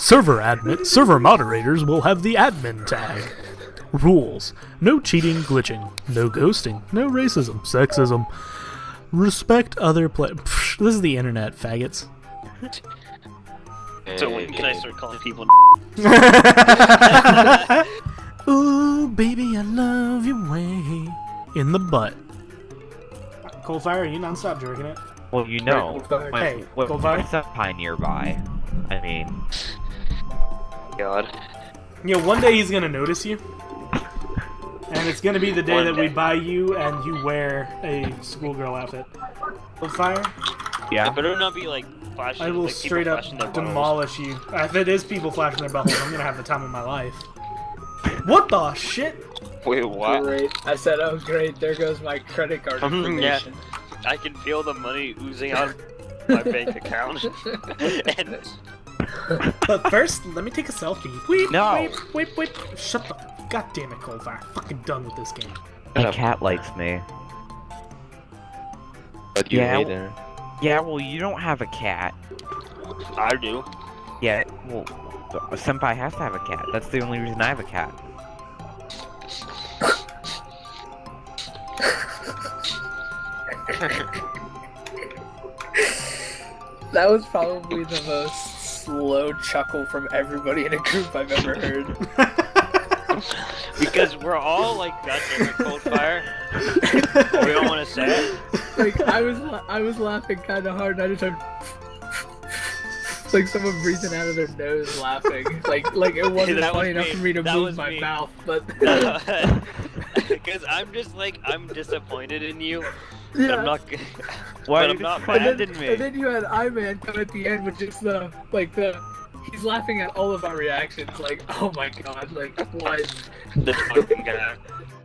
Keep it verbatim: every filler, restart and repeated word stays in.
Server admin, server moderators will have the admin tag. Rules: no cheating, glitching, no ghosting, no racism, sexism. Respect other play. Psh, this is the internet, faggots. So when can I start calling people? Ooh, baby, I love your way in the butt. Coldfire, are you non-stop drinking it? Well, you know, Hey, when, when, Coldfire? when Senpai nearby, I mean... God. Yeah, one day he's gonna notice you. And it's gonna be the day One that we day. buy you and you wear a schoolgirl outfit. Coldfire, Yeah? It better not be like flashing. I will like, people straight up flashing their buttholes. demolish you. If it is people flashing their buttholes, I'm gonna have the time of my life. What the shit? Wait, what? Great. I said, oh great, there goes my credit card Um, yeah. information. I can feel the money oozing out of my bank account. And But first, let me take a selfie. Weep, No. weep, weep, weep. Shut the... God damn it, Coldfire. I'm fucking done with this game. My cat likes me. But you Yeah, hate well- her. Yeah, well, you don't have a cat. I do. Yeah, well, Senpai has to have a cat. That's the only reason I have a cat. That was probably the most slow chuckle from everybody in a group I've ever heard. Because we're all like that in cold fire. We don't want to say it. Like I was, la I was laughing kind of hard. And I just heard like someone breathing out of their nose, laughing. Like, like it wasn't That was funny enough me. for me to That move was my me. mouth, but Because I'm just like I'm disappointed in you. But yeah. I'm not. Why but are I'm you not disappointed mad. in me? And then you had I-Man come at the end with just the like the. He's laughing at all of our reactions. Like, oh my god, like what? The fucking guy.